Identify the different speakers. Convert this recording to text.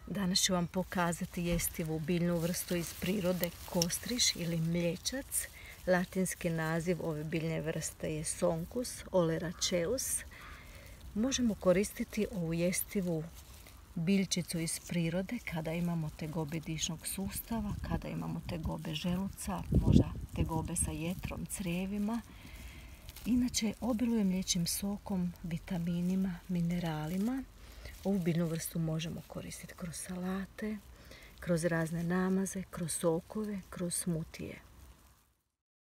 Speaker 1: Danas ću vam pokazati jestivu biljnu vrstu iz prirode kostriš ili mlječac. Latinski naziv ove biljne vrste je Sonchus oleraceus. Možemo koristiti ovu jestivu biljčicu iz prirode kada imamo tegobe dišnog sustava, kada imamo tegobe želuca, možda tegobe sa jetrom, crijevima. Inače, obiluje mliječnim sokom, vitaminima, mineralima. Ovu biljnu vrstu možemo koristiti kroz salate, kroz razne namaze, kroz sokove, kroz smutije.